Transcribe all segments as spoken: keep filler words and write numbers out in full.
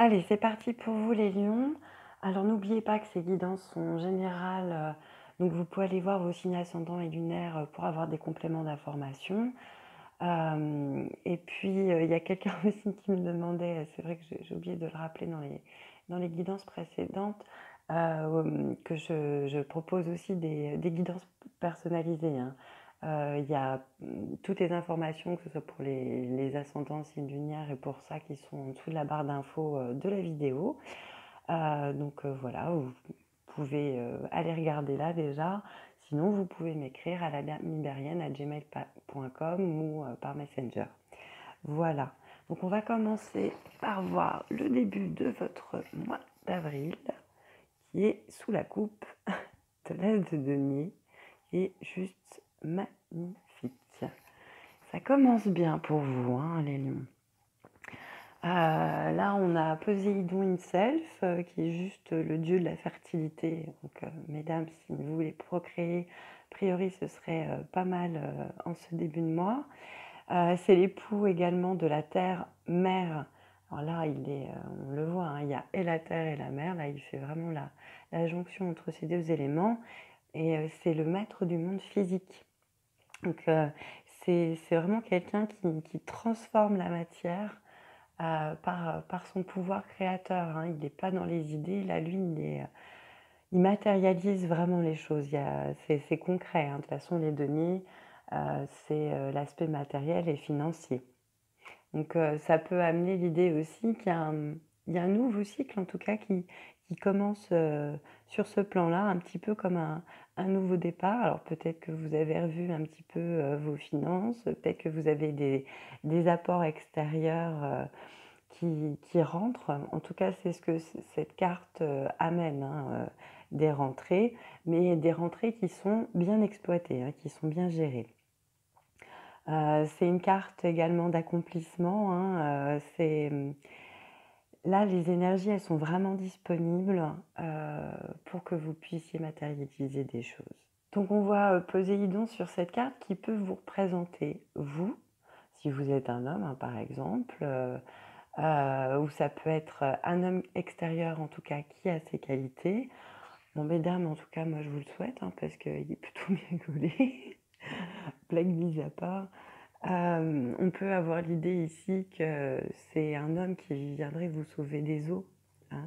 Allez, c'est parti pour vous les lions. Alors n'oubliez pas que ces guidances sont générales, euh, donc vous pouvez aller voir vos signes ascendants et lunaires euh, pour avoir des compléments d'information. Euh, et puis euh, il y a quelqu'un aussi qui me demandait, c'est vrai que j'ai j'ai oublié de le rappeler dans les, dans les guidances précédentes, euh, que je, je propose aussi des, des guidances personnalisées, hein. Euh, Il y a hum, toutes les informations, que ce soit pour les, les ascendants, signes lunaires et pour ça qui sont en dessous de la barre d'infos euh, de la vidéo. Euh, donc euh, voilà, vous pouvez euh, aller regarder là déjà. Sinon, vous pouvez m'écrire à la mibérienne à gmail point com ou euh, par Messenger. Voilà. Donc on va commencer par voir le début de votre mois d'avril qui est sous la coupe de l'as de denier et juste magnifique. Ça commence bien pour vous, hein, les lions. Euh, là, on a Poséidon himself, euh, qui est juste le dieu de la fertilité. Donc, euh, mesdames, si vous voulez procréer, a priori, ce serait euh, pas mal euh, en ce début de mois. Euh, c'est l'époux également de la terre mère. Alors là, il est, euh, on le voit, hein, il y a et la terre et la mer. Là, il fait vraiment la, la jonction entre ces deux éléments. Et euh, c'est le maître du monde physique. Donc, euh, c'est c'est vraiment quelqu'un qui, qui transforme la matière euh, par, par son pouvoir créateur, hein. Il n'est pas dans les idées, là, lui, il, est, il matérialise vraiment les choses. Il y a- c'est, c'est concret, hein. De toute façon, les deniers, euh, c'est euh, l'aspect matériel et financier. Donc euh, ça peut amener l'idée aussi qu'il y a un, il y a un nouveau cycle, en tout cas, qui, qui commence euh, sur ce plan-là, un petit peu comme un, un nouveau départ. Alors peut-être que vous avez revu un petit peu euh, vos finances, peut-être que vous avez des, des apports extérieurs euh, qui, qui rentrent. En tout cas, c'est ce que cette carte euh, amène, hein, euh, des rentrées, mais des rentrées qui sont bien exploitées, hein, qui sont bien gérées. Euh, c'est une carte également d'accomplissement, hein, euh, c'est... Là, les énergies, elles sont vraiment disponibles euh, pour que vous puissiez matérialiser des choses. Donc on voit euh, Poséidon sur cette carte qui peut vous représenter vous, si vous êtes un homme, hein, par exemple, euh, euh, ou ça peut être un homme extérieur en tout cas qui a ses qualités. Bon, mesdames, en tout cas, moi je vous le souhaite, hein, parce qu'il est plutôt bien gaulé, blague mise à part. Euh, on peut avoir l'idée ici que c'est un homme qui viendrait vous sauver des eaux, hein.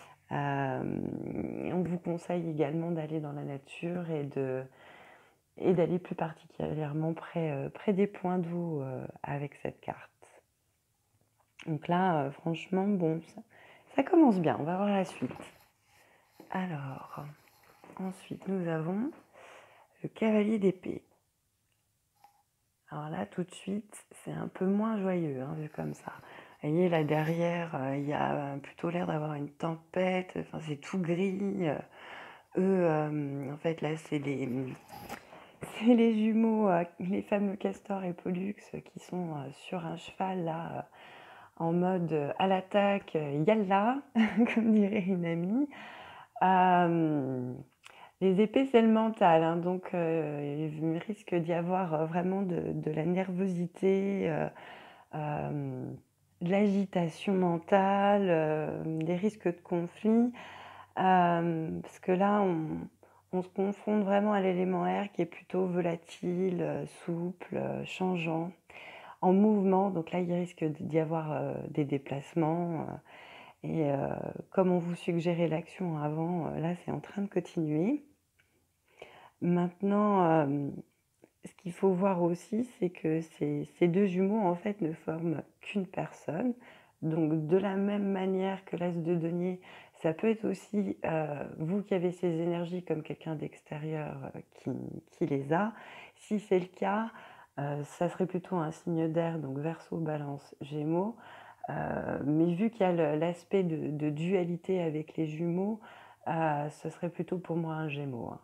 Euh, on vous conseille également d'aller dans la nature et de et d'aller plus particulièrement près, euh, près des points d'eau euh, avec cette carte. Donc là, euh, franchement, bon, ça, ça commence bien. On va voir la suite. Alors, ensuite, nous avons le cavalier d'épée. Alors là, tout de suite, c'est un peu moins joyeux, hein, vu comme ça. Vous voyez, là derrière, euh, il y a plutôt l'air d'avoir une tempête. Enfin, c'est tout gris. Euh, eux, euh, en fait, là, c'est les, c'est les jumeaux, euh, les fameux Castor et Pollux, euh, qui sont euh, sur un cheval, là, euh, en mode euh, à l'attaque, euh, yalla, comme dirait une amie. Euh, les épées, c'est le mental, hein, donc euh, il risque d'y avoir euh, vraiment de, de la nervosité, euh, euh, de l'agitation mentale, euh, des risques de conflit, euh, parce que là, on, on se confronte vraiment à l'élément air qui est plutôt volatile, euh, souple, euh, changeant, en mouvement. Donc là, il risque d'y avoir euh, des déplacements. euh, et euh, comme on vous suggérait l'action avant, euh, là, c'est en train de continuer. Maintenant, euh, ce qu'il faut voir aussi, c'est que ces, ces deux jumeaux, en fait, ne forment qu'une personne. Donc, de la même manière que l'as de denier, ça peut être aussi euh, vous qui avez ces énergies comme quelqu'un d'extérieur euh, qui, qui les a. Si c'est le cas, euh, ça serait plutôt un signe d'air, donc Verseau, Balance, Gémeaux. Euh, mais vu qu'il y a l'aspect de, de dualité avec les jumeaux, euh, ce serait plutôt pour moi un Gémeaux, hein.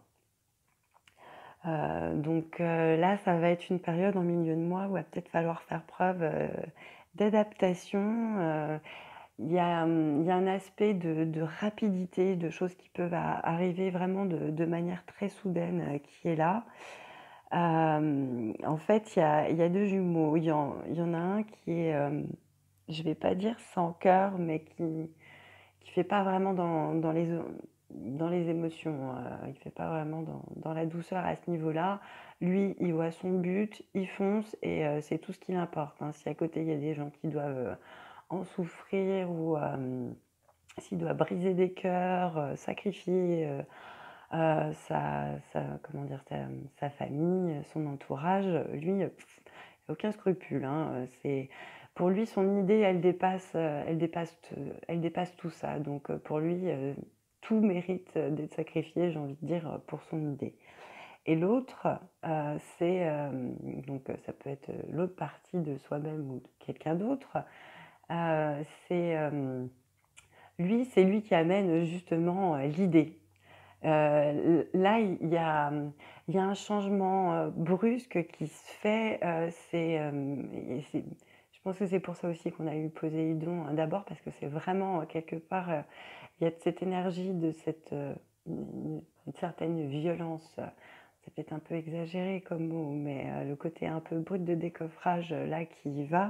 Euh, donc euh, là, ça va être une période en milieu de mois où il va peut-être falloir faire preuve euh, d'adaptation. Euh, il y a, hum, il y a un aspect de, de rapidité, de choses qui peuvent a- arriver vraiment de, de manière très soudaine euh, qui est là. Euh, en fait, il y a, il y a deux jumeaux. Il y en, il y en a un qui est, euh, je vais pas dire sans cœur, mais qui qui fait pas vraiment dans dans les o dans les émotions, heu, il fait pas vraiment dans dans la douceur à ce niveau-là. Lui, il voit son but, il fonce et heu, c'est tout ce qui l'importe, hein. Si à côté il y a des gens qui doivent, heu, en souffrir ou hem, s'il doit briser des cœurs, heu, sacrifier, heu heu, sa sa comment dire? Sa, sa famille, son entourage, lui, heu, aucun scrupule, hein, heu, c'est pour lui, son idée, elle dépasse, heu, elle dépasse te elle dépasse tout ça. Donc heu, pour lui, heu, tout mérite, heu, d'être sacrifié, j'ai envie de dire, heu, pour son idée. Et l'autre, heu, c'est, hem, donc heu, ça peut être, heu, l'autre partie de soi-même ou de quelqu'un d'autre, heu, c'est, hem, lui, c'est lui qui amène, justement, heu, l'idée. Heu, l là, il y a, mmh, il y a un changement, heu, brusque qui se fait, heu, c'est, hem et c'est je pense que c'est pour ça aussi qu'on a eu Poséidon, heu, d'abord parce que c'est vraiment, heu, quelque part, heu, il y a de cette énergie, de cette, heu, une une certaine violence, heu, c'est peut-être un peu exagéré comme mot, mais heu, le côté un peu brut de décoffrage, heu, là, qui y va.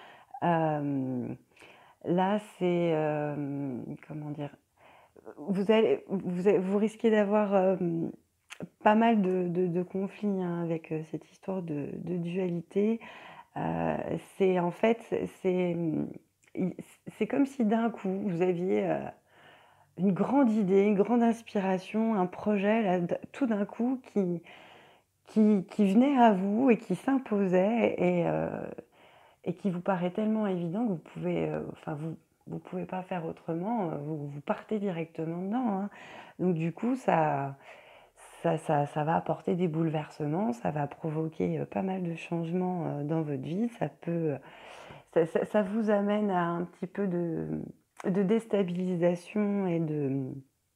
Hem, là, c'est, hem, comment dire? Vous allez vous a vous risquez d'avoir, hem, pas mal de de de conflits, hein, avec, heu, cette histoire de de dualité. Heu, c'est en fait, c'est c'est, mmh, i c'est comme si d'un coup vous aviez, heu, une grande idée, une grande inspiration, un projet là, d tout d'un coup qui qui qui venait à vous et qui s'imposait et heu et qui vous paraît tellement évident que vous pouvez, heu, enfin vous vous pouvez pas faire autrement, heu, vous vous partez directement dedans, hein. Donc du coup, ça ça ça ça va apporter des bouleversements, ça va provoquer, heu, pas mal de changements, heu, dans votre vie. Ça peut, ça ça ça vous amène à un petit peu de de déstabilisation et de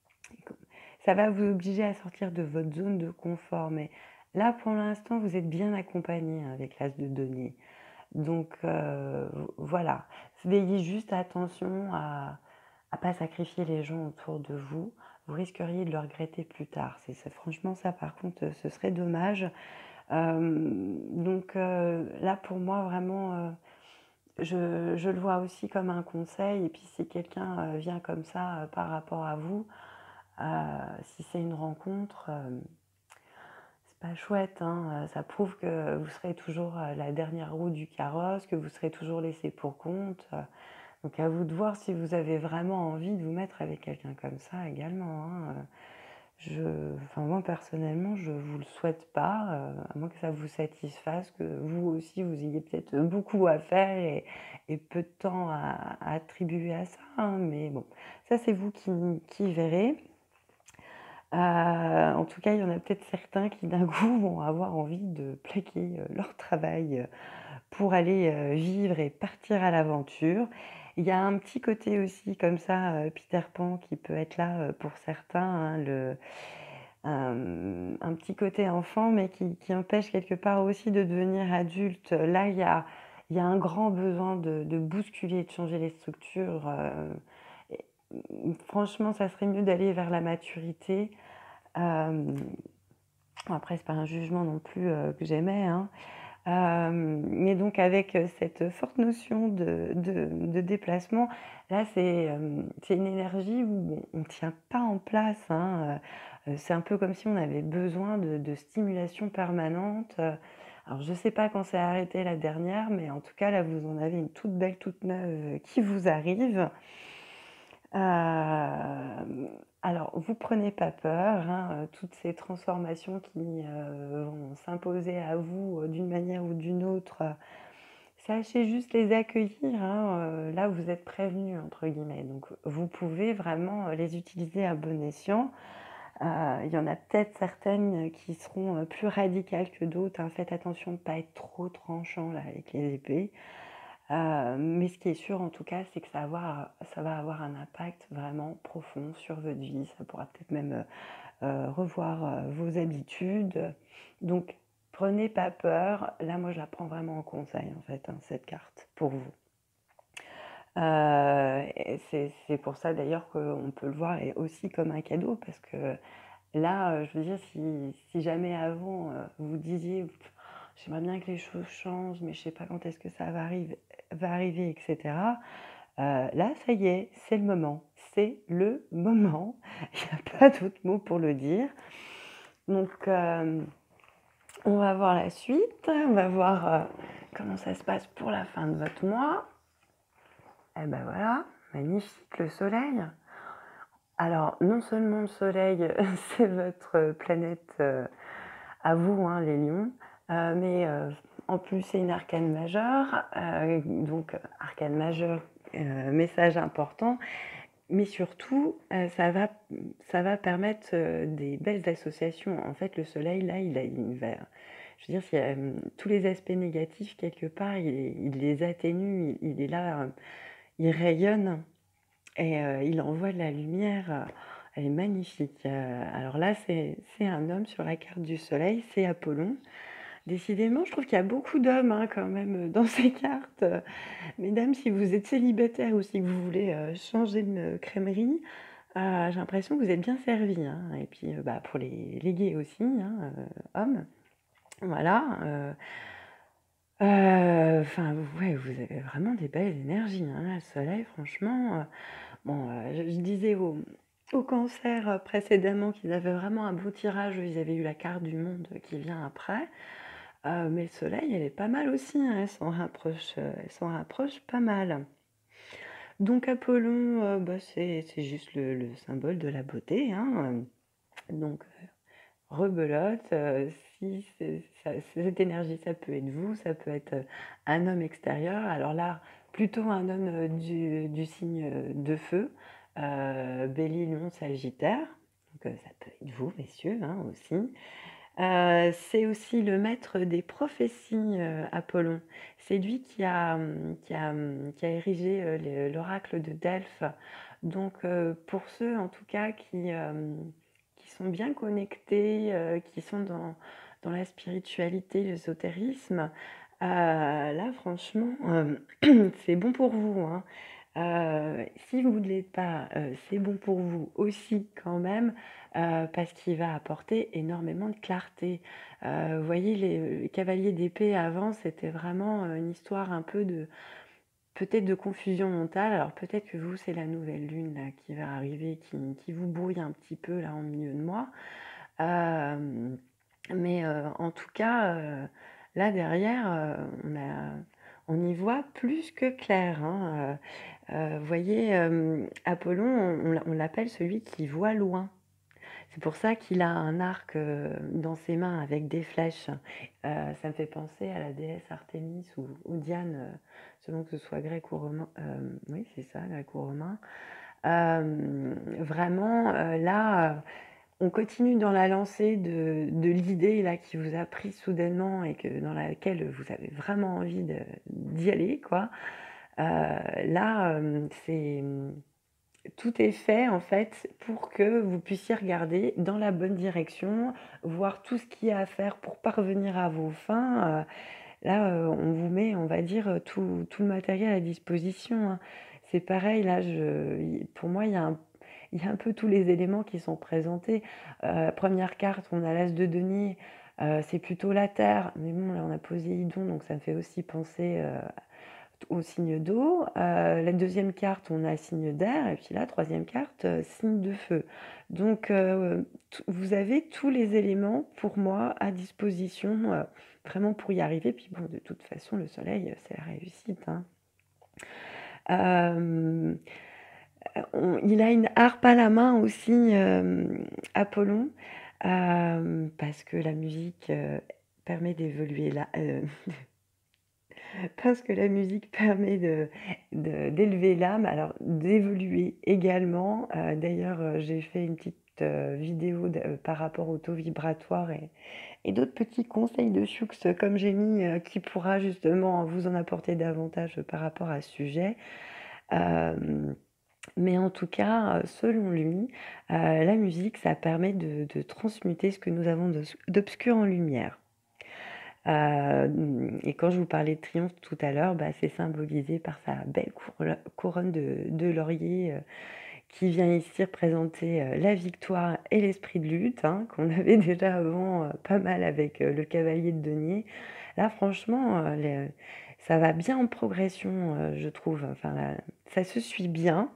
ça va vous obliger à sortir de votre zone de confort. Mais là, pour l'instant, vous êtes bien accompagné avec l'As de denier. Donc heu, voilà, veillez juste attention à à pas sacrifier les gens autour de vous. Vous risqueriez de le regretter plus tard. C'est ça franchement ça par contre, heu, ce serait dommage. Hem, donc heu, là pour moi vraiment, heu, je je le vois aussi comme un conseil et puis si quelqu'un, heu, vient comme ça, heu, par rapport à vous, heu, si c'est une rencontre, hem, c'est pas chouette, hein, heu, ça prouve que vous serez toujours, heu, la dernière roue du carrosse, que vous serez toujours laissé pour compte, heu, donc à vous de voir si vous avez vraiment envie de vous mettre avec quelqu'un comme ça également, hein, heu. Je enfin moi personnellement, je vous le souhaite pas, heu, à moins que ça vous satisfasse, que vous aussi vous ayez peut-être, beaucoup à faire et et peu de temps à à attribuer à ça, hein, mais bon, ça c'est vous qui qui verrez. Heu, en tout cas, il y en a peut-être certains qui d'un coup vont avoir envie de plaquer, heu, leur travail, heu, pour aller, heu, vivre et partir à l'aventure. Il y a un petit côté aussi comme ça, heu, Peter Pan qui peut être là, heu, pour certains, hein, le hem, un petit côté enfant, mais qui qui empêche quelque part aussi de devenir adulte. Là, il y a il y a un grand besoin de de bousculer, de changer les structures, heu et mmh, franchement, ça serait mieux d'aller vers la maturité. Hem, après c'est pas un jugement non plus, heu, que j'émets, hein. Hem, mais donc avec, heu, cette forte notion de de de déplacement, là c'est, hem, c'est une énergie où on ne tient pas en place, hein, heu heu, c'est un peu comme si on avait besoin de de stimulation permanente, heu. Alors je sais pas quand s'est arrêté la dernière, mais en tout cas là vous en avez une toute belle, toute neuve, heu, qui vous arrive. Hem, alors vous prenez pas peur, hein, heu, toutes ces transformations qui, heu, vont s'imposer à vous, heu, d'une manière ou d'une autre, heu, sachez juste les accueillir, hein, heu, là vous êtes «prévenus» entre guillemets, donc vous pouvez vraiment, heu, les utiliser à bon escient. Heu, il y en a peut-être certaines qui seront, heu, plus radicales que d'autres, hein. Faites attention de ne pas être trop tranchant là avec les épées. Heu, mais ce qui est sûr en tout cas, c'est que ça va avoir ça va avoir un impact vraiment profond sur votre vie. Ça pourra peut-être même, heu heu, revoir, heu, vos habitudes. Donc prenez pas peur. Là, moi, je la prends vraiment en conseil en fait, hein, cette carte pour vous. Heu et c'est c'est pour ça d'ailleurs qu'on peut le voir et aussi comme un cadeau parce que là, heu, je veux dire si si jamais avant, heu, vous disiez: j'aimerais bien que les choses changent, mais je sais pas quand est-ce que ça va arriver va arriver et cetera. Heu, là, ça y est, c'est le moment. C'est le moment. Il y a pas d'autre mot pour le dire. Donc, hem, on va voir la suite. On va voir, heu, comment ça se passe pour la fin de votre mois. Et ben voilà, magnifique le soleil. Alors, non seulement le soleil, c'est votre planète, heu, à vous, hein, les lions, heu, mais heu, en plus, c'est une arcane majeure, heu, donc arcane majeure, heu, message important, mais surtout, heu, ça va ça va permettre, heu, des belles associations. En fait, le soleil, là, il a il va je veux dire, s'il y a, hem, tous les aspects négatifs quelque part, il il les atténue, il il est là, heu, il rayonne et heu, il envoie de la lumière, heu, elle est magnifique, heu, alors là, c'est c'est un homme sur la carte du soleil, c'est Apollon. Décidément, je trouve qu'il y a beaucoup d'hommes, hein, quand même, heu, dans ces cartes, heu. Mesdames, si vous êtes célibataires ou si vous voulez, heu, changer de crèmerie, heu, j'ai l'impression que vous êtes bien servis, hein et puis, heu, bah, pour les les gays aussi, hein, heu, hommes. Voilà, heu heu, enfin, ouais, vous avez vraiment des belles énergies, hein, là, le soleil, franchement, heu. Bon, heu, je je disais aux aux cancers, heu, précédemment qu'ils avaient vraiment un beau tirage, eux, ils avaient eu la carte du monde qui vient après, heu, mais le soleil, elle est pas mal aussi, hein, elle s'en rapproche, heu, elle s'en rapproche pas mal. Donc Apollon, heu, bah, c'est c'est juste le le symbole de la beauté, hein, hem, donc heu, rebelote, heu, si c'est ça cette énergie, ça peut être vous, ça peut être, heu, un homme extérieur. Alors là, plutôt un homme, heu, du du signe, heu, de feu, heu, Bélier, Lion, Sagittaire, donc heu, ça peut être vous, messieurs, hein, aussi. Heu, c'est aussi le maître des prophéties, heu, Apollon. C'est lui qui a, mmh, qui a, mmh, qui a érigé, heu, le l'oracle de Delphes. Donc heu, pour ceux, en tout cas, qui, hem, qui sont bien connectés, heu, qui sont dans dans la spiritualité, l'ésotérisme, heu, là, franchement, hem, c'est bon pour vous, hein. Heu, si vous ne l'êtes pas, heu, c'est bon pour vous aussi quand même, heu, parce qu'il va apporter énormément de clarté. Heu, vous voyez les les cavaliers d'épée avant, c'était vraiment, heu, une histoire un peu de peut-être de confusion mentale. Alors peut-être que vous, c'est la nouvelle lune là qui va arriver, qui qui vous brouille un petit peu là en milieu de mois. Hem, mais heu, en tout cas, heu, là derrière, heu, on a on y voit plus que clair, hein, heu heu, vous voyez, hem, Apollon, on on l'a on l'appelle celui qui voit loin. C'est pour ça qu'il a un arc, heu, dans ses mains avec des flèches. Heu, ça me fait penser à la déesse Artémis ou ou Diane, heu, selon que ce soit grec ou romain, hem, oui, c'est ça, grec ou romain. Hem, vraiment, heu, là, heu, on continue dans la lancée de de l'idée là qui vous a pris soudainement et que dans laquelle vous avez vraiment envie de d'y aller, quoi. Heu, là, hem, c'est, mmh, tout est fait en fait pour que vous puissiez regarder dans la bonne direction, voir tout ce qu'il y a à faire pour parvenir à vos fins, heu. Là, heu, on vous met, on va dire, heu, tout tout le matériel à disposition, hein. C'est pareil là, je i pour moi, il y a un il y a un peu tous les éléments qui sont présentés. Heu, première carte, on a l'as de denier, heu, c'est plutôt la terre, mais bon, là, on a Poséidon, donc ça me fait aussi penser, heu, au signe d'eau. Heu, la deuxième carte, on a signe d'air et puis la troisième carte, heu, signe de feu. Donc heu, t vous avez tous les éléments pour moi à disposition, heu, vraiment pour y arriver. Puis bon, de toute façon, le soleil, heu, c'est la réussite, hein. Hem, heu, on il a une harpe à la main aussi, hem, Apollon, hem, parce que la musique, heu, permet d'évoluer la heu, parce que la musique permet de de d'élever l'âme, alors d'évoluer également. Heu, d'ailleurs, heu, j'ai fait une petite, heu, vidéo de par rapport au taux vibratoire et et d'autres petits conseils de Choux comme j'ai mis, heu, qui pourra justement vous en apporter davantage par rapport à ce sujet. Hem, mais en tout cas, heu, selon lui, heu, la musique, ça permet de de transmuter ce que nous avons d'os d'obscur en lumière. Hem et quand je vous parlais de triomphe tout à l'heure, bah, c'est symbolisé par sa belle courlo couronne de de laurier, heu, qui vient ici représenter, heu, la victoire et l'esprit de lutte, hein, qu'on avait déjà avant, heu, pas mal avec, heu, le cavalier de denier. Là, franchement, heu, les ça va bien en progression, heu, je trouve. Enfin, là, ça se suit bien.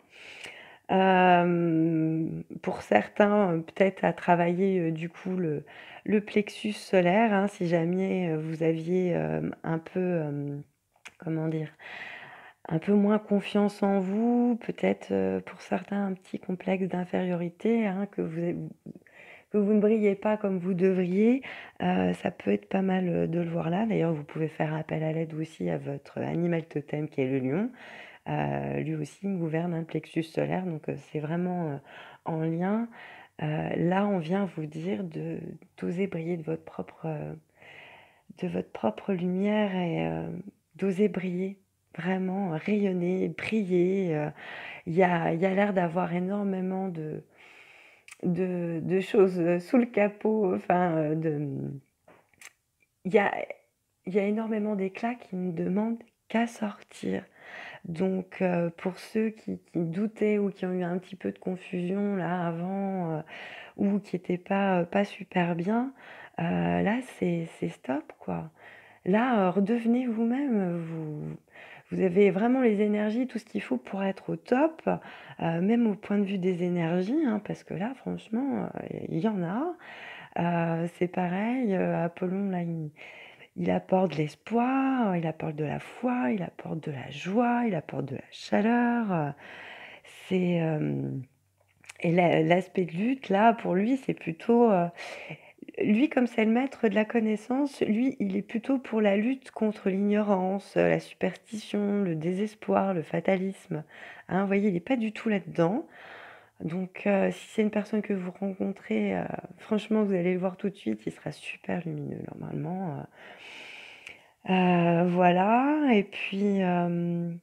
Hem, pour certains, heu, peut-être à travailler, heu, du coup, le le plexus solaire, hein, si jamais, heu, vous aviez, hem, un peu, hem, comment dire? Un peu moins confiance en vous, peut-être, heu, pour certains, un petit complexe d'infériorité, hein, que vous êtes que vous ne brillez pas comme vous devriez, heu, ça peut être pas mal, heu, de le voir là. D'ailleurs, vous pouvez faire appel à l'aide aussi à votre animal totem qui est le lion. Heu, lui aussi gouverne un plexus solaire, donc heu, c'est vraiment, heu, en lien. Heu, là, on vient vous dire de d'oser briller de votre propre, heu, de votre propre lumière et heu, d'oser briller, vraiment rayonner, briller, heu. Il y a il y a l'air d'avoir énormément de de de choses, heu, sous le capot, enfin, heu, de, mmh, il y a il y a énormément d'éclats qui ne demandent qu'à sortir. Donc heu, pour ceux qui qui doutaient ou qui ont eu un petit peu de confusion là avant, heu, ou qui étaient pas, heu, pas super bien, heu, là c'est c'est stop quoi. Là, heu, redevenez vous-même, vous vous avez vraiment les énergies, tout ce qu'il faut pour être au top, heu, même au point de vue des énergies, hein, parce que là franchement, heu, il y en a. Heu, c'est pareil, heu, Apollon là, il il apporte de l'espoir, il apporte de la foi, il apporte de la joie, il apporte de la chaleur, heu, c'est, hem et l'a l'aspect de lutte là, pour lui, c'est plutôt, heu, lui comme c'est le maître de la connaissance, lui, il est plutôt pour la lutte contre l'ignorance, heu, la superstition, le désespoir, le fatalisme, hein. Vous voyez, il est pas du tout là-dedans. Donc heu, si c'est une personne que vous rencontrez, heu, franchement, vous allez le voir tout de suite, il sera super lumineux normalement, heu Heu, voilà et puis, hem,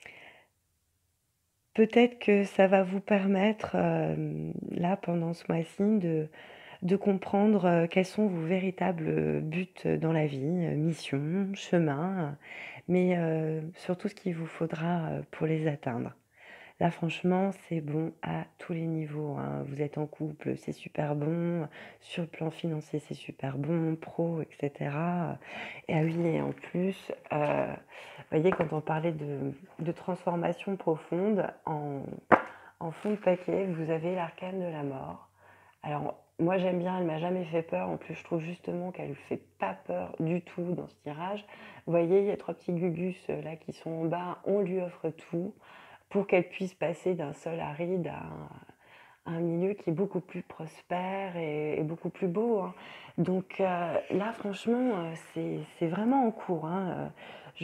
peut-être que ça va vous permettre, hem, là, pendant ce mois-ci, de de comprendre, heu, quels sont vos véritables, buts, dans la vie, heu, mission, chemin, heu, mais heu, surtout ce qu'il vous faudra, heu, pour les atteindre. Là, franchement, c'est bon à tous les niveaux, hein. Vous êtes en couple, c'est super bon. Sur le plan financier, c'est super bon, pro, et cetera. Et ah oui, et en plus, heu, vous voyez, quand on parlait de de transformation profonde, en en fond de paquet, vous avez l'arcane de la mort. Alors, moi, j'aime bien, elle m'a jamais fait peur. En plus, je trouve justement qu'elle ne fait pas peur du tout dans ce tirage. Vous voyez, il y a trois petits gugus, heu, là, qui sont en bas. On lui offre tout pour qu'elle puisse passer d'un sol aride à un, un milieu qui est beaucoup plus prospère et, et beaucoup plus beau, hein. Donc euh, là, franchement, euh, c'est, c'est vraiment en cours, hein. Euh,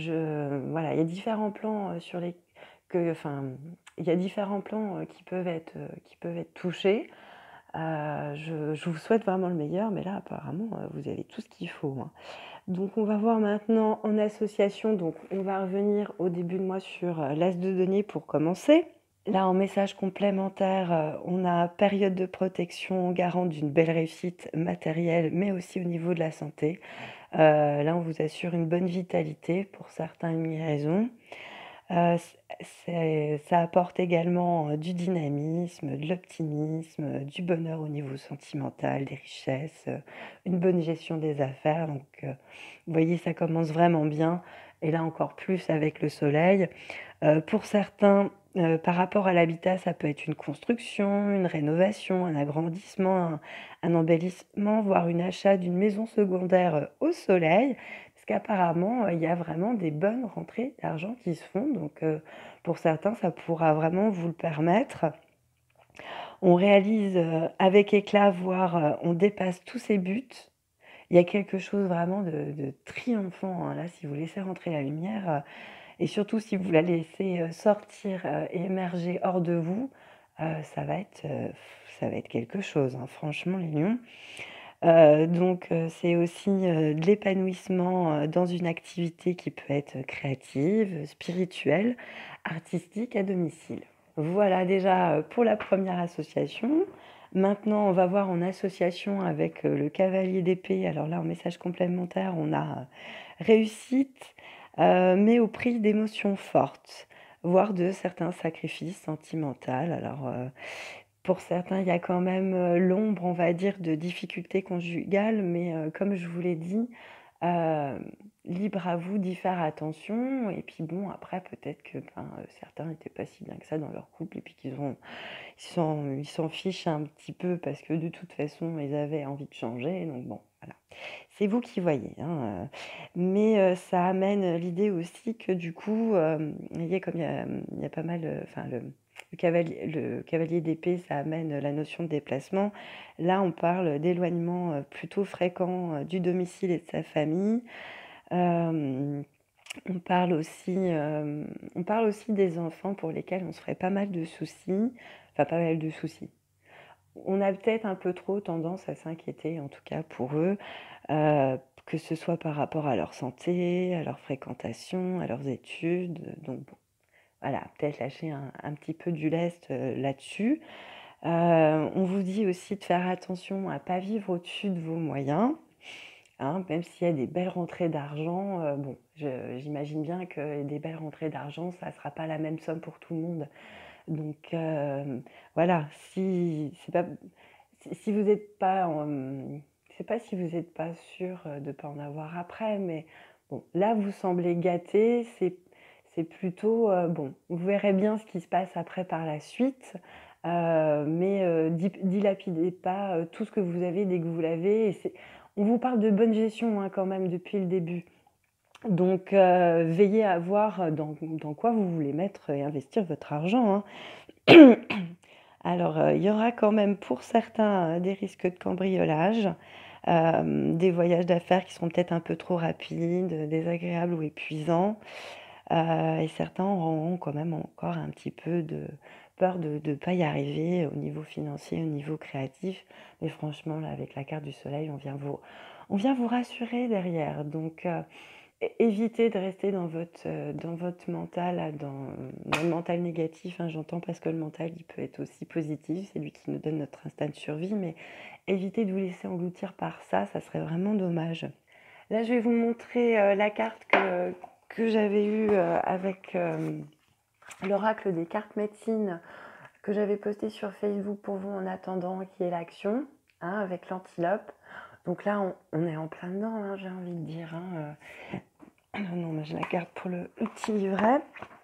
Je, voilà, il y a différents plans euh, sur les que, enfin, il y a différents plans euh, qui peuvent être, euh, qui peuvent être touchés. Euh, je, je vous souhaite vraiment le meilleur, mais là, apparemment, euh, vous avez tout ce qu'il faut, hein. Donc on va voir maintenant en association, donc on va revenir au début de mois sur euh, l'as de denier pour commencer. Là, en message complémentaire, euh, on a période de protection garante d'une belle réussite matérielle, mais aussi au niveau de la santé. Euh, là, on vous assure une bonne vitalité, pour certains une guérison. Euh, c'est- ça apporte également euh, du dynamisme, de l'optimisme, euh, du bonheur au niveau sentimental, des richesses, euh, une bonne gestion des affaires. Donc, euh, vous voyez, ça commence vraiment bien. Et là, encore plus avec le soleil. Euh, pour certains, euh, par rapport à l'habitat, ça peut être une construction, une rénovation, un agrandissement, un, un embellissement, voire une achat d'une maison secondaire euh, au soleil. Parce qu'apparemment, euh, il y a vraiment des bonnes rentrées d'argent qui se font. Donc, euh, pour certains, ça pourra vraiment vous le permettre. On réalise euh, avec éclat, voire euh, on dépasse tous ses buts. Il y a quelque chose vraiment de, de triomphant, hein. Là, si vous laissez rentrer la lumière, euh, et surtout si vous la laissez euh, sortir euh, et émerger hors de vous, euh, ça va être, euh, ça va être quelque chose, hein, franchement, les lions. Euh, donc, euh, c'est aussi euh, de l'épanouissement euh, dans une activité qui peut être créative, spirituelle, artistique à domicile. Voilà déjà euh, pour la première association. Maintenant, on va voir en association avec euh, le cavalier d'épée. Alors là, en message complémentaire, on a euh, réussite, euh, mais au prix d'émotions fortes, voire de certains sacrifices sentimentaux. Alors, euh, pour certains, il y a quand même euh, l'ombre, on va dire, de difficultés conjugales, mais euh, comme je vous l'ai dit, euh, libre à vous d'y faire attention et puis bon après peut-être que, ben, heu, certains n'étaient pas si bien que ça dans leur couple et puis qu'ils ont ils s'en ils s'en fichent un petit peu parce que de toute façon ils avaient envie de changer donc bon, voilà. C'est vous qui voyez, hein, heu, mais heu, ça amène l'idée aussi que du coup, hem, vous voyez comme il y a, mmh, il y a pas mal, heu, enfin le le cavalier le cavalier d'épée, ça amène la notion de déplacement. Là, on parle d'éloignement, heu, plutôt fréquent, heu, du domicile et de sa famille. Hem, on parle aussi, hem, on parle aussi des enfants pour lesquels on se ferait pas mal de soucis, enfin pas mal de soucis. On a peut-être un peu trop tendance à s'inquiéter, en tout cas pour eux, heu, que ce soit par rapport à leur santé, à leur fréquentation, à leurs études, donc bon, voilà, peut-être lâcher un un petit peu du lest, heu, là-dessus. Heu, on vous dit aussi de faire attention à pas vivre au-dessus de vos moyens, hein, même s'il y a des belles rentrées d'argent, heu, bon, je j'imagine bien que des belles rentrées d'argent, ça sera pas la même somme pour tout le monde. Donc hem, voilà, si c'est pas si si vous êtes pas en, mmh, je sais pas si vous êtes pas sûr, heu, de pas en avoir après, mais bon, là, vous semblez gâtés, c'est c'est plutôt, heu, bon, vous verrez bien ce qui se passe après par la suite, heu, mais heu, dip dilapidez pas, heu, tout ce que vous avez dès que vous l'avez et c'est on vous parle de bonne gestion, hein, quand même depuis le début. Donc heu, veillez à voir dans dans quoi vous voulez mettre et investir votre argent, hein. Alors, heu, il y aura quand même pour certains, heu, des risques de cambriolage, hem, des voyages d'affaires qui seront peut-être un peu trop rapides, heu, désagréables ou épuisants, heu et certains auront quand même encore un petit peu de peur de de pas y arriver au niveau financier, au niveau créatif. Mais franchement, là, avec la carte du soleil, on vient vous on vient vous rassurer derrière. Donc, heu, é évitez de rester dans votre, heu, dans votre mental, là, dans dans le mental négatif, hein, j'entends parce que le mental, il peut être aussi positif, c'est lui qui nous donne notre instinct de survie, mais évitez de vous laisser engloutir par ça, ça serait vraiment dommage. Là, je vais vous montrer, heu, la carte que que j'avais eue, heu, avec, hem, l'oracle des cartes médecine que j'avais posté sur Facebook pour vous en attendant, qui est l'action, hein, avec l'antilope. Donc là, on on est en plein dedans, hein, j'ai envie de dire, hein, heu. Non, mais je la garde pour le petit livret.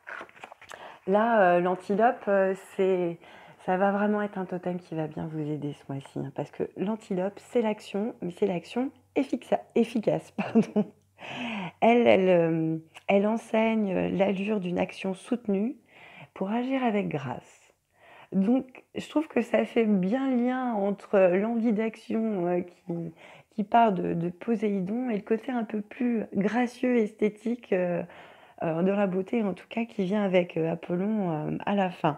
Là, heu, l'antilope, heu, c'est ça va vraiment être un totem qui va bien vous aider ce mois-ci, hein, parce que l'antilope, c'est l'action, mais c'est l'action effixa efficace, pardon. Elle elle, hem, elle enseigne, l'allure d'une action soutenue pour agir avec grâce. Donc je trouve que ça fait bien lien entre l'envie d'action, heu, qui qui part de de Poséidon et le côté un peu plus gracieux, esthétique, heu heu, de la beauté en tout cas qui vient avec, heu, Apollon, hem, à la fin.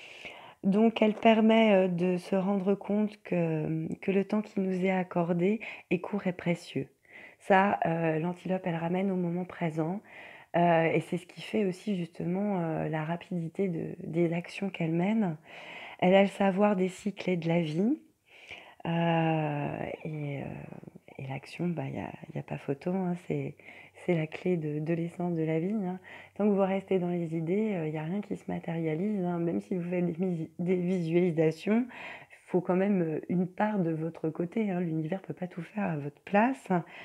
Donc elle permet, heu, de se rendre compte que, mmh, que le temps qui nous est accordé est court et précieux. Ça, heu, l'antilope, elle ramène au moment présent, heu et c'est ce qui fait aussi justement, heu, la rapidité de des actions qu'elle mène. Elle a le savoir des cycles et de la vie, heu et heu et l'action, bah, il y a il y a pas photo, hein, c'est c'est la clé de de l'essence de la vie, hein. Tant que vous restez dans les idées, heu, il y a rien qui se matérialise, hein. Même si vous faites des misi des visualisations, il faut quand même, heu, une part de votre côté, hein. L'univers peut pas tout faire à votre place.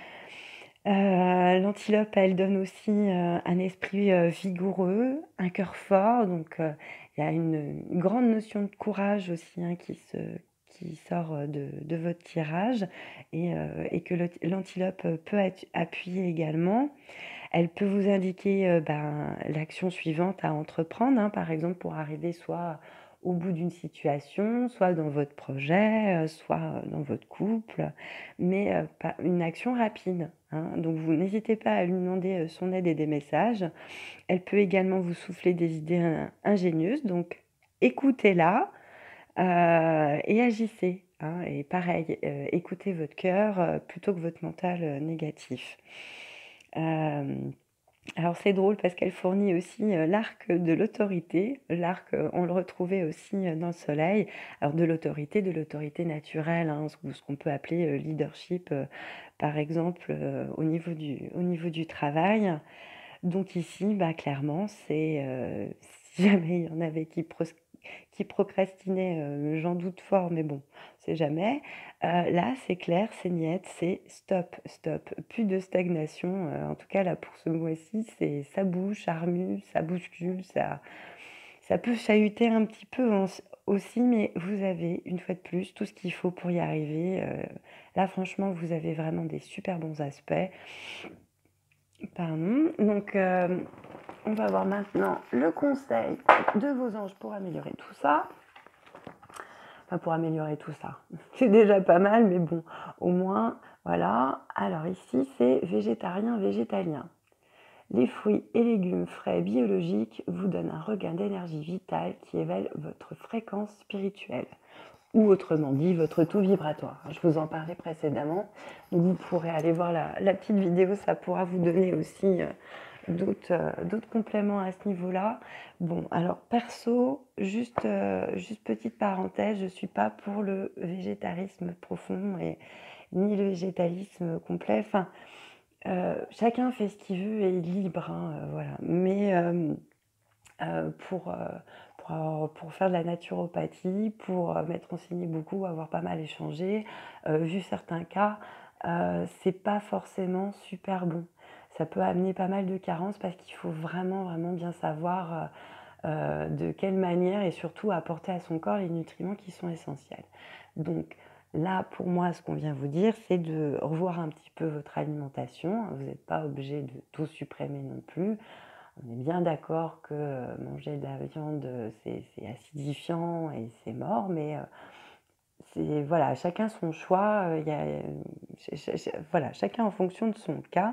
Heu, l'antilope, elle donne aussi, heu, un esprit, heu, vigoureux, un cœur fort, donc heu, il y a une, une grande notion de courage aussi, hein, qui se qui sort, heu, de de votre tirage et heu et que l'auti l'antilope, heu, peut at appuyer également. Elle peut vous indiquer, heu, ben, l'action suivante à entreprendre, hein, par exemple pour arriver soit au bout d'une situation, soit dans votre projet, heu, soit, heu, dans votre couple, mais heu, pas une action rapide, hein. Donc vous n'hésitez pas à lui demander, heu, son aide et des messages. Elle peut également vous souffler des idées in ingénieuses, donc écoutez-la, heu et agissez, hein et pareil, heu, écoutez votre cœur, heu, plutôt que votre mental, heu, négatif. Hem alors c'est drôle parce qu'elle fournit aussi, heu, l'arc de l'autorité. L'arc, heu, on le retrouvait aussi, heu, dans le soleil. Alors de l'autorité, de l'autorité naturelle, hein, ce ou ce qu'on peut appeler, heu, leadership, heu, par exemple, heu, au niveau du au niveau du travail. Donc ici, bah, clairement, c'est, heu, si jamais il y en avait qui pros qui procrastinait, heu, j'en doute fort, mais bon, on sait jamais. Heu, là, c'est clair, c'est net, c'est stop, stop. Plus de stagnation, heu, en tout cas là pour ce mois-ci, c'est ça bouge, ça remue, ça bouscule, ça ça peut chahuter un petit peu en aussi, mais vous avez une fois de plus tout ce qu'il faut pour y arriver, heu, là franchement, vous avez vraiment des super bons aspects. Pardon, donc hem, on va voir maintenant le conseil de vos anges pour améliorer tout ça. Enfin, pour améliorer tout ça. C'est déjà pas mal, mais bon, au moins, voilà. Alors ici, c'est végétarien, végétalien. Les fruits et légumes frais biologiques vous donnent un regain d'énergie vitale qui évalue votre fréquence spirituelle, ou autrement dit, votre taux vibratoire. Je vous en parlais précédemment, donc vous pourrez aller voir la, la petite vidéo, ça pourra vous donner aussi euh, d'autres euh, d'autres compléments à ce niveau-là. Bon, alors perso, juste, euh, juste petite parenthèse, je ne suis pas pour le végétarisme profond et ni le végétalisme complet. Enfin, euh, chacun fait ce qu'il veut et est libre, hein, euh, voilà. Mais euh, euh, pour, euh, pour, avoir- pour faire de la naturopathie, pour euh, m'être renseignée beaucoup, avoir pas mal échangé, euh, vu certains cas, euh, c'est pas forcément super bon. Ça peut amener pas mal de carences parce qu'il faut vraiment, vraiment bien savoir euh, euh, de quelle manière et surtout apporter à son corps les nutriments qui sont essentiels. Donc là, pour moi, ce qu'on vient vous dire, c'est de revoir un petit peu votre alimentation. Vous n'êtes pas obligé de tout supprimer non plus. On est bien d'accord que euh, manger de la viande, c'est c'est acidifiant et c'est mort, mais euh, c'est voilà, chacun son choix. euh, il y a, euh, ch- ch- ch- voilà, chacun en fonction de son cas.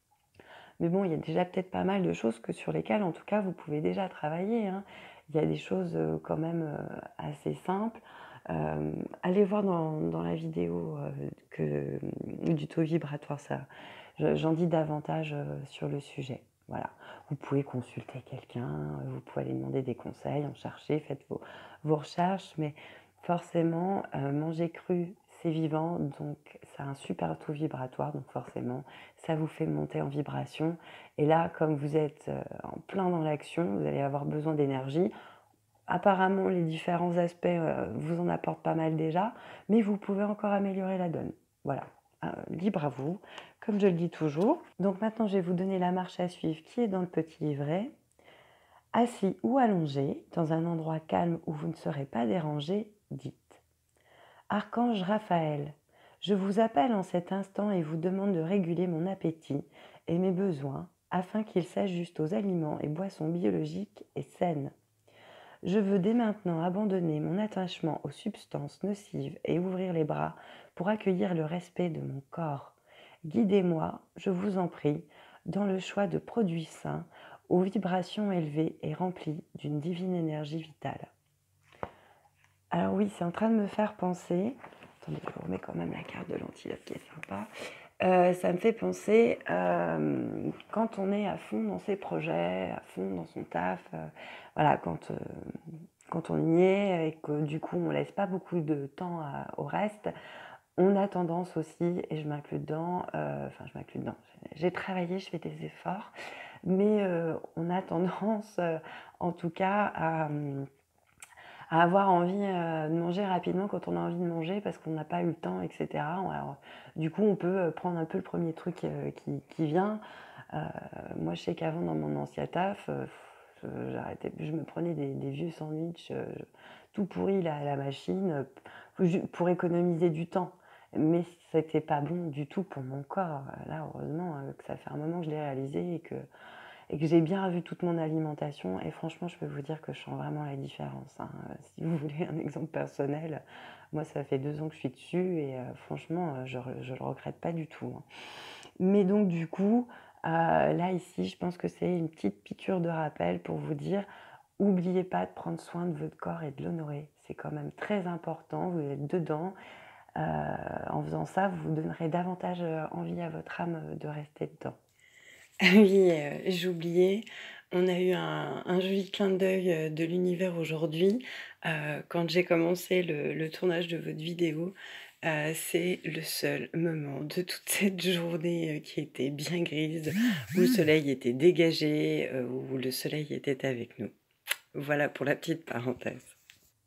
Mais bon, il y a déjà peut-être pas mal de choses que sur lesquelles, en tout cas, vous pouvez déjà travailler, hein. Il y a des choses euh, quand même euh, assez simples. Euh, allez voir dans, dans la vidéo euh, que, du taux vibratoire, ça, je- j'en dis davantage euh, sur le sujet. Voilà. Vous pouvez consulter quelqu'un, euh, vous pouvez aller demander des conseils, en chercher, faites vos, vos recherches, mais forcément, euh, manger cru, c'est vivant, donc ça a un super taux vibratoire, donc forcément, ça vous fait monter en vibration. Et là, comme vous êtes euh, en plein dans l'action, vous allez avoir besoin d'énergie. Apparemment, les différents aspects euh, vous en apportent pas mal déjà, mais vous pouvez encore améliorer la donne. Voilà, Euh, libre à vous, comme je le dis toujours. Donc maintenant, je vais vous donner la marche à suivre qui est dans le petit livret. Assis ou allongé, dans un endroit calme où vous ne serez pas dérangé, dites. Archange Raphaël, je vous appelle en cet instant et vous demande de réguler mon appétit et mes besoins afin qu'ils s'ajustent aux aliments et boissons biologiques et saines. Je veux dès maintenant abandonner mon attachement aux substances nocives et ouvrir les bras pour accueillir le respect de mon corps. Guidez-moi, je vous en prie, dans le choix de produits sains, aux vibrations élevées et remplies d'une divine énergie vitale. Alors oui, c'est en train de me faire penser, attendez, je vous remets quand même la carte de l'antilope qui est sympa. Euh, ça me fait penser euh, quand on est à fond dans ses projets, à fond dans son taf, euh, voilà, quand, euh, quand on y est et que du coup on laisse pas beaucoup de temps à- au reste, on a tendance aussi, et je m'inclus dedans, euh, enfin je m'inclus dedans, j'ai travaillé, je fais des efforts, mais euh, on a tendance, euh, en tout cas, à... hum, à avoir envie euh, de manger rapidement quand on a envie de manger parce qu'on n'a pas eu le temps, et cetera. Alors, du coup, on peut euh, prendre un peu le premier truc euh, qui, qui vient. Euh, moi, je sais qu'avant, dans mon ancien taf, euh, je, j'arrêtais, je me prenais des, des vieux sandwichs euh, tout pourris là, à la machine euh, pour économiser du temps. Mais c'était pas bon du tout pour mon corps. Là, heureusement, euh, que ça fait un moment que je l'ai réalisé et que et que j'ai bien revu toute mon alimentation. Et franchement, je peux vous dire que je sens vraiment la différence, hein. Euh, Si vous voulez un exemple personnel, moi, ça fait deux ans que je suis dessus et euh, franchement, euh, je ne le regrette pas du tout, hein. Mais donc, du coup, euh, là, ici, je pense que c'est une petite piqûre de rappel pour vous dire, n'oubliez pas de prendre soin de votre corps et de l'honorer. C'est quand même très important, vous êtes dedans. Euh, en faisant ça, vous donnerez davantage euh, envie à votre âme de rester dedans. Ah oui, euh, j'ai oublié. On a eu un, un joli clin d'œil euh, de l'univers aujourd'hui. Euh, quand j'ai commencé le, le tournage de votre vidéo, euh, c'est le seul moment de toute cette journée euh, qui était bien grise, où le soleil était dégagé, euh, où le soleil était avec nous. Voilà pour la petite parenthèse.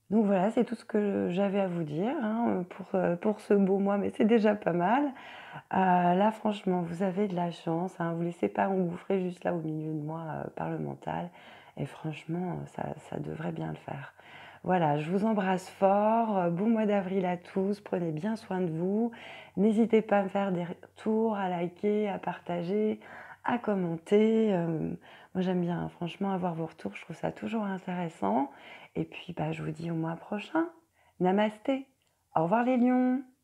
Donc voilà, c'est tout ce que j'avais à vous dire, hein, pour, heu, pour ce beau mois, mais c'est déjà pas mal. Heu, là franchement, vous avez de la chance, hein, vous laissez pas engouffrer juste là au milieu de moi, heu, par le mental et franchement, ça ça devrait bien le faire. Voilà, je vous embrasse fort, heu, bon mois d'avril à tous, prenez bien soin de vous. N'hésitez pas à me faire des retours, à liker, à partager, à commenter, hem, moi j'aime bien, hein, franchement avoir vos retours, je trouve ça toujours intéressant et puis, bah, je vous dis au mois prochain. Namasté. Au revoir les lions.